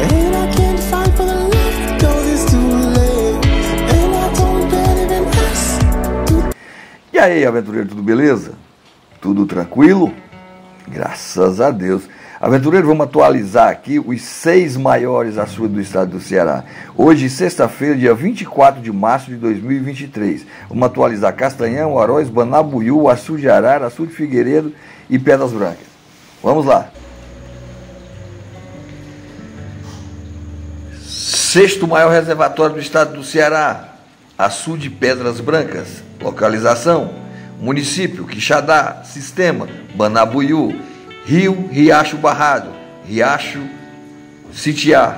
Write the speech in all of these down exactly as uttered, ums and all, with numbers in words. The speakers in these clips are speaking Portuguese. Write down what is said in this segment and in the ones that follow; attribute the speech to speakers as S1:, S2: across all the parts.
S1: And I can't fight for the love, 'cause it's too late. And I don't believe in us.
S2: E aí, aventureiro, tudo beleza? Tudo tranquilo? Graças a Deus. Aventureiro, vamos atualizar aqui os seis maiores açudes do estado do Ceará. Hoje, sexta-feira, dia vinte e quatro de março de dois mil e vinte e três. Vamos atualizar Castanhão, Oroz, Banabuiú, Açude Arara, Açude Figueiredo e Pedras Brancas. Vamos lá. Sexto maior reservatório do estado do Ceará, Açude Pedras Brancas. Localização: município Quixadá. Sistema: Banabuiú. Rio Riacho Barrado, Riacho Sitiá.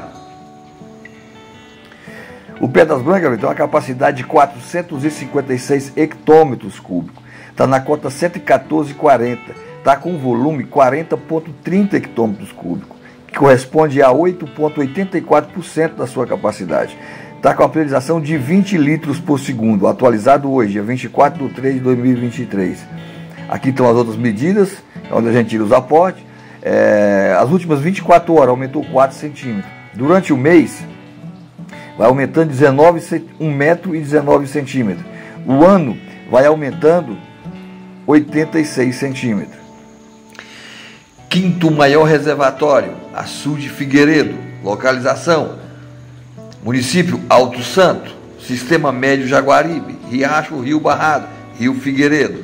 S2: O Pedras Brancas tem uma capacidade de quatrocentos e cinquenta e seis hectômetros cúbicos. Está na cota cento e quatorze vírgula quarenta. Está com volume quarenta vírgula trinta hectômetros cúbicos, que corresponde a oito vírgula oitenta e quatro por cento da sua capacidade. Está com a priorização de vinte litros por segundo, atualizado hoje, dia vinte e quatro de três de dois mil e vinte e três. Aqui estão as outras medidas, onde a gente tira os aportes. É, as últimas vinte e quatro horas aumentou quatro centímetros. Durante o mês, vai aumentando um metro e dezenove centímetros. O ano vai aumentando oitenta e seis centímetros. Quinto maior reservatório, Açude Figueiredo. Localização: município Alto Santo. Sistema Médio Jaguaribe. Riacho Rio Barrado, Rio Figueiredo.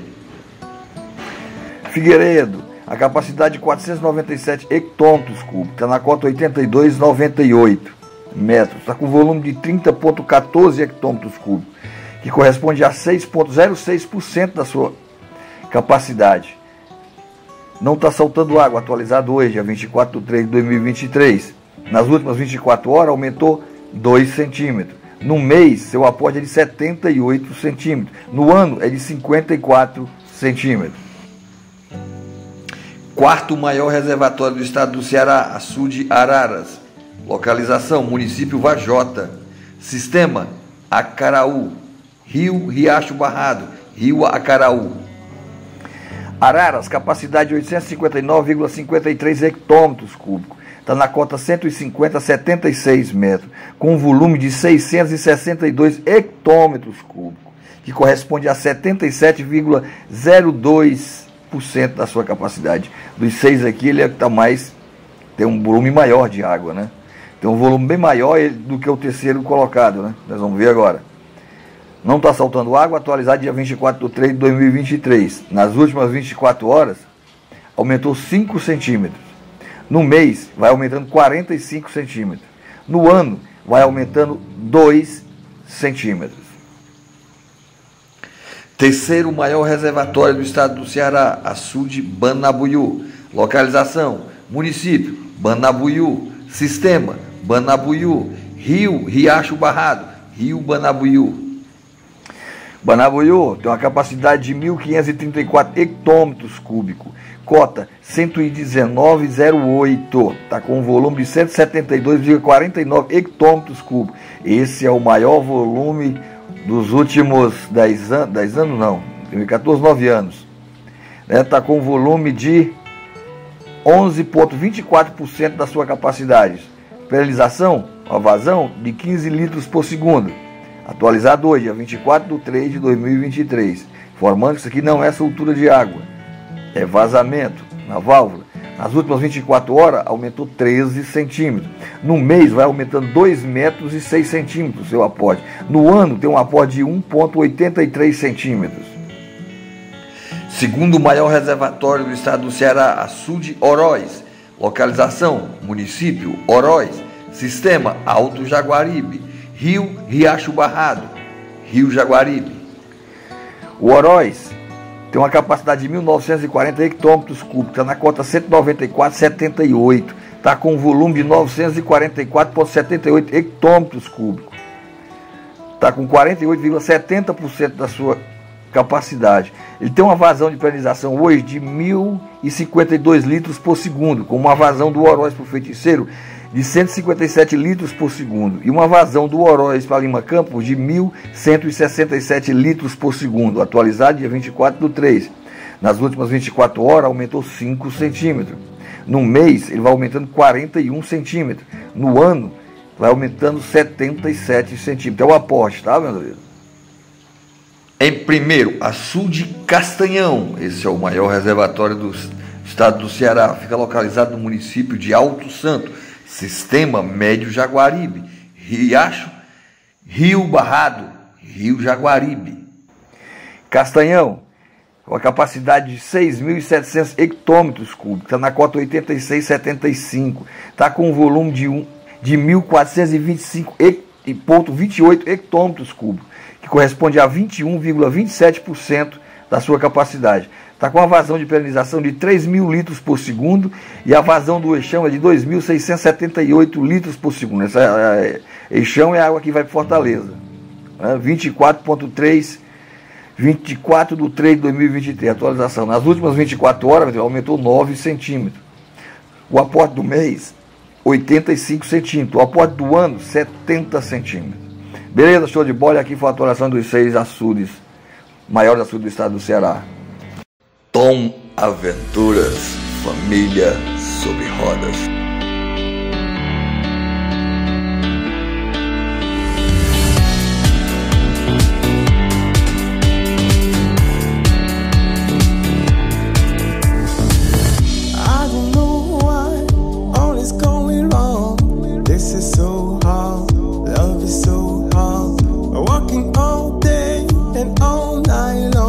S2: Figueiredo, a capacidade de quatrocentos e noventa e sete hectômetros cúbicos, está na cota oitenta e dois vírgula noventa e oito metros, está com volume de trinta vírgula quatorze hectômetros cúbicos, que corresponde a seis vírgula zero seis por cento da sua capacidade. Não está soltando água, atualizado hoje, dia vinte e quatro de três de dois mil e vinte e três. Nas últimas vinte e quatro horas aumentou dois centímetros. No mês, seu aporte é de setenta e oito centímetros. No ano, é de cinquenta e quatro centímetros. Quarto maior reservatório do estado do Ceará, Açude Araras. Localização: município Vajota. Sistema: Acaraú. Rio Riacho Barrado, Rio Acaraú. Araras, capacidade de oitocentos e cinquenta e nove vírgula cinquenta e três hectômetros cúbicos. Está na cota cento e cinquenta vírgula setenta e seis metros, com um volume de seiscentos e sessenta e dois hectômetros cúbicos, que corresponde a setenta e sete vírgula zero dois por cento da sua capacidade. Dos seis aqui, ele é que está mais, tem um volume maior de água, né? Tem um volume bem maior do que o terceiro colocado, né? Nós vamos ver agora. Não está saltando água, atualizado dia vinte e quatro de três de dois mil e vinte e três. Nas últimas vinte e quatro horas, aumentou cinco centímetros. No mês, vai aumentando quarenta e cinco centímetros. No ano, vai aumentando dois centímetros. Terceiro maior reservatório do estado do Ceará, Açude Banabuiú. Localização: município Banabuiú. Sistema: Banabuiú. Rio Riacho Barrado, Rio Banabuiú. Banabuiú tem uma capacidade de mil quinhentos e trinta e quatro hectômetros cúbicos. Cota cento e dezenove vírgula zero oito. Está com um volume de cento e setenta e dois vírgula quarenta e nove hectômetros cúbicos. Esse é o maior volume dos últimos dez anos, dez anos não, quatorze, nove anos. Está com um volume de onze vírgula vinte e quatro por cento da sua capacidade. Perilização, uma vazão de quinze litros por segundo. Atualizado hoje, dia vinte e quatro de três de dois mil e vinte e três. Informando que isso aqui não é soltura de água, é vazamento na válvula. Nas últimas vinte e quatro horas, aumentou treze centímetros. No mês, vai aumentando dois metros e seis centímetros o seu aporte. No ano, tem um aporte de um vírgula oitenta e três centímetros. Segundo maior reservatório do estado do Ceará, Açude Oroz. Localização: município Oroz. Sistema: Alto Jaguaribe. Rio Riacho Barrado, Rio Jaguaribe. O Oroz tem uma capacidade de mil novecentos e quarenta hectômetros cúbicos, está na cota cento e noventa e quatro vírgula setenta e oito, está com um volume de novecentos e quarenta e quatro vírgula setenta e oito hectômetros cúbicos, está com quarenta e oito vírgula setenta por cento da sua capacidade. Ele tem uma vazão de perenização hoje de mil e cinquenta e dois litros por segundo, com uma vazão do Oroz para o Feiticeiro de cento e cinquenta e sete litros por segundo e uma vazão do Oroz para Lima Campos de mil cento e sessenta e sete litros por segundo, atualizado dia vinte e quatro de três. Nas últimas vinte e quatro horas aumentou cinco centímetros. No mês, ele vai aumentando quarenta e um centímetros. No ano, vai aumentando setenta e sete centímetros. É o aporte, tá, meus amigos? Em primeiro, açude Castanhão. Esse é o maior reservatório do estado do Ceará. Fica localizado no município de Alto Santo, Sistema Médio Jaguaribe. Riacho, Rio Barrado, Rio Jaguaribe. Castanhão, com a capacidade de seis mil e setecentos hectômetros cúbicos, está na cota oitenta e seis vírgula setenta e cinco, está com um volume de, um, de mil quatrocentos e vinte e cinco vírgula vinte e oito hectômetros cúbicos, que corresponde a vinte e um vírgula vinte e sete por cento da sua capacidade. Está com a vazão de perenização de três mil litros por segundo e a vazão do eixão é de dois mil seiscentos e setenta e oito litros por segundo. Essa é, é, eixão é a água que vai para Fortaleza. Né? vinte e quatro vírgula três, vinte e quatro de três de dois mil e vinte e três, atualização. Nas últimas vinte e quatro horas aumentou nove centímetros. O aporte do mês, oitenta e cinco centímetros. O aporte do ano, setenta centímetros. Beleza, show de bola. Aqui foi a atualização dos seis açudes, maiores açudes do estado do Ceará. Tom Aventuras, família sobre rodas.
S1: I don't know what all is going wrong. This is so hard, love is so hard. We're walking all day and all night long.